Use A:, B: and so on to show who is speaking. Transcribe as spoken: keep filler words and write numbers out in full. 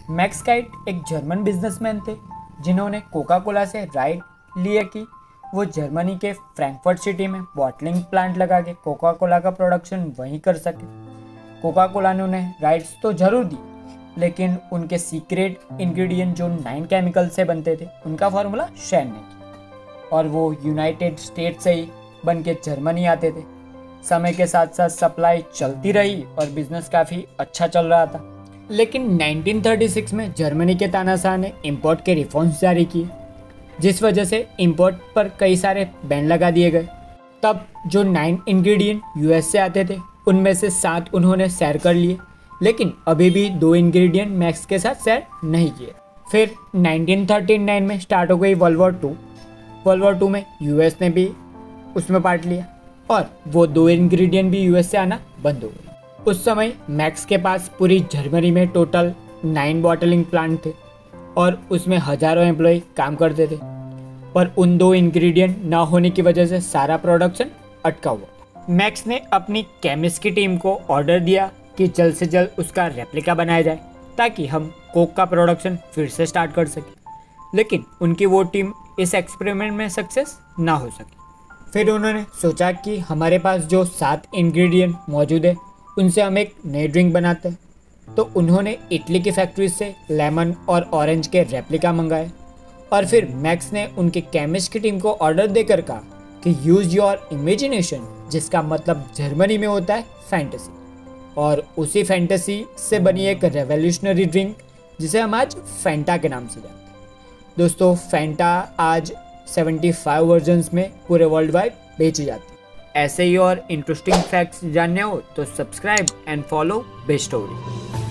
A: Max Keith एक German businessman थे जिन्होंने कोका कोला से राइट लिया कि वो जर्मनी के फ्रैंकफर्ट सिटी में बॉटलिंग प्लांट लगा के कोका कोला का प्रोडक्शन वहीं कर सके। कोका कोला ने उन्हें राइट्स तो जरूर दी, लेकिन उनके सीक्रेट इंग्रेडिएंट जो नाइन केमिकल से बनते थे उनका फार्मूला शेयर नहीं किया और वो यूनाइटेड स्टेट से ही बन के जर्मनी आते थे। समय के साथ साथ सप्लाई चलती रही और बिजनेस काफ़ी अच्छा चल रहा था। लेकिन नाइनटीन थर्टी सिक्स में जर्मनी के तानाशाह ने इंपोर्ट के रिफॉर्म्स जारी किए, जिस वजह से इंपोर्ट पर कई सारे बैन लगा दिए गए। तब जो नाइन इंग्रेडिएंट यूएस से आते थे उनमें से सात उन्होंने शेयर कर लिए, लेकिन अभी भी दो इंग्रेडिएंट मैक्स के साथ शेयर नहीं किए। फिर नाइनटीन थर्टी नाइन में स्टार्ट हो गई world war two. World war two में यूएस ने भी उसमें पार्ट लिया और वो दो इंग्रेडिएंट भी यूएस से आना बंद हो गई। उस समय मैक्स के पास पूरी जर्मनी में टोटल नाइन बॉटलिंग प्लांट थे और उसमें हजारों एम्प्लॉय काम करते थे, पर उन दो इंग्रेडिएंट ना होने की वजह से सारा प्रोडक्शन अटका हुआ। मैक्स ने अपनी केमिस्ट की टीम को ऑर्डर दिया कि जल्द से जल्द उसका रेप्लिका बनाया जाए ताकि हम कोक का प्रोडक्शन फिर से स्टार्ट कर सकें, लेकिन उनकी वो टीम इस एक्सपेरिमेंट में सक्सेस ना हो सकी। फिर उन्होंने सोचा कि हमारे पास जो सात इंग्रेडिएंट मौजूद है उनसे हम एक नई ड्रिंक बनाते हैं। तो उन्होंने इटली की फैक्ट्री से लेमन और ऑरेंज के रेप्लिका मंगाए और फिर मैक्स ने उनके केमिस्ट की टीम को ऑर्डर देकर कहा कि यूज़ योर इमेजिनेशन, जिसका मतलब जर्मनी में होता है फैंटेसी, और उसी फैंटेसी से बनी एक रेवोल्यूशनरी ड्रिंक जिसे हम आज फैंटा के नाम से जानते हैं। दोस्तों, फैंटा आज पचहत्तर वर्जन्स में पूरे वर्ल्ड वाइड बेची जाती है। ऐसे ही और इंटरेस्टिंग फैक्ट्स जानने हो तो subscribe and follow best story.